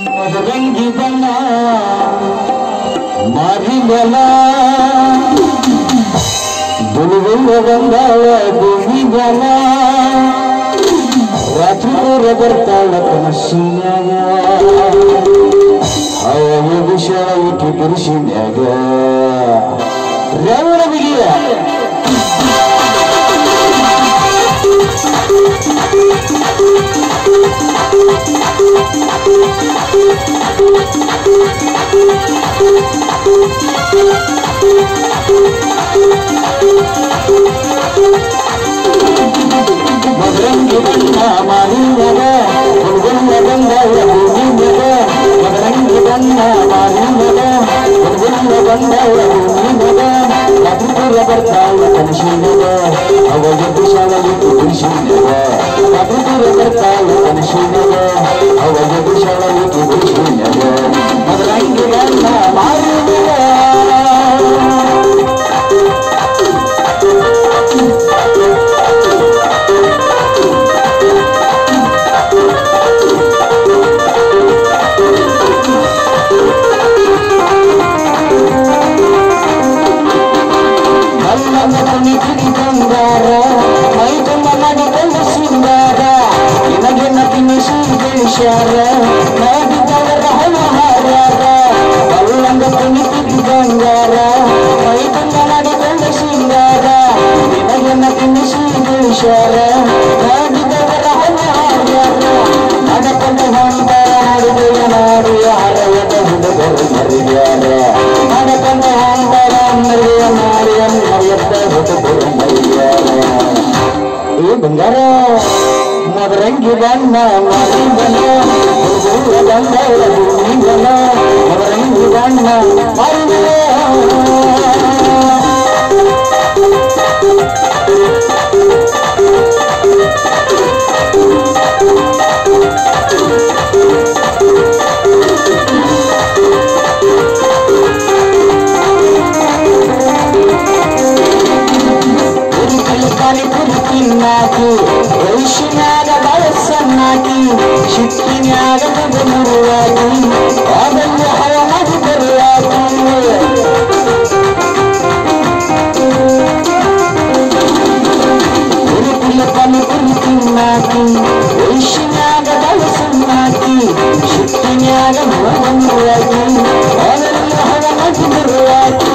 ಮದರಂಗಿ ಬಣ್ಣ ಮಾರಿದಲ ದುನಿವೆಲ್ಲ ಬಂದಾಳ ಭೂಮಿಗಲ ರಾತ್ರಿ ಪೂರ ಬರ್ತಾಳ ಕನಸಿನ್ಯಾಗ ಹವ ವಿಷಯ ಇಟ್ಟು ಬಿರುಸಿನ್ಯಾಗ ರವಣ ಬಿಗಿಯ ಮದರಂಗಿ ಬಣ್ಣ ಮಾರಿದಲ ಗುಲ್ಗುಲ್ಲ ಬಂದಾಳ ಭೂಮಿಗಲ ಮದರಂಗಿ ಬಣ್ಣ ಮಾರಿದಲ ಗುಲ್ಗುಲ್ಲ ಬಂದಾಳ ಭೂಮಿಗಲ ರಾತ್ರಿಪೂರ ಬರ್ತಾಳ ಕನಸಿನ್ಯಾಗ ಅವಾಗ ವಿಷಯ ಇಟ್ಟು ಬಿರುಸಿನ್ಯಾಗ ರಾತ್ರಿಪೂರ ಬರ್ತಾಳ ಕನಸಿನ್ಯಾಗ ಅವಾಗ ವಿಷಯ ಇಟ್ಟು ಬಿರುಸಿನ್ಯಾಗ ಮದರಂಗಿ ಬಣ್ಣ ಮಾರಿದಲ ಬಂಗಾರ ಮೈ ತುಂಬ ಮಾಡಿಕೊಂಡು ಸಿಂಗಾರ ನಿನಗೆ ನಟಿನಿಸಿ ದೇಶಾರ ಮಾಡಿದವರ ಹಲಹಾರ ಕಲ್ಲಂಗ ಕುಣಿತಿದ್ದು ಬಂಗಾರ ಮೈ ತುಂಬ ಮಾಡಿಕೊಂಡು ಸಿಂಗಾರ ನಿನಗೆ ನಟಿನಿಸಿ ದೇಶಾರ ಮಾಡಿದವರ ಹಲಹಾರ ನಡಕೊಂಡು ಹೊಂದಾರ ನಡುವೆಯ ನಾಡಿಯ ಹರವದ ಹುಡುಗರು ಮರಿಯಾರ ನಡಕೊಂಡು ಹೊಂದಾರ ಮರಿಯ ನಾಡಿಯ ಮರೆಯತ್ತ ಹುಡುಗರು ಮರಿಯಾರ ಏ ಬಂಗಾರ ಮದರಂಗಿ ಬಣ್ಣ ಮಾರಿದಲ ಹುಡುಗರ ಬಂಗಾರ ಭೂಮಿಗಲ ಮದರಂಗಿ ಬಣ್ಣ ಮಾರಿದಲ ನಾಕಿ ವೈಶ್ಯನಾಗ ಬಳಸನ್ನಾಕಿ ಶಿಟ್ಟಿನ್ಯಾಗ ಮುರುವಾಗಿ ಅದನ್ನು ಹವ ಮಾಡಿ ಬರುವಾಗಿ ಕುರಿತಿನ್ನಾಕಿ ವೈಶ್ಯನಾಗ ಬಳಸನ್ನಾಕಿ ಶಿಟ್ಟಿನ್ಯಾಗ ಮುರುವಾಗಿ ಅದನ್ನು ಹವ ಮಾಡಿ ಬರುವಾಗಿ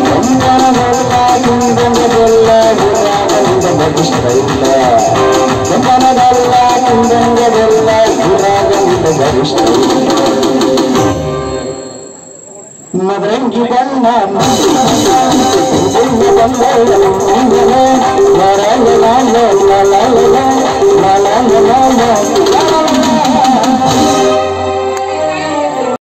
ಬಗಿಷ್ಟ ಇಲ್ಲ ಗಮನದಲ್ಲ ಕುಂದಂಗದಲ್ಲ ಗುರಾಗಂದ ಗರಿಷ್ಠ ಮದರಂಗಿ ಬಣ್ಣ ಬಂದ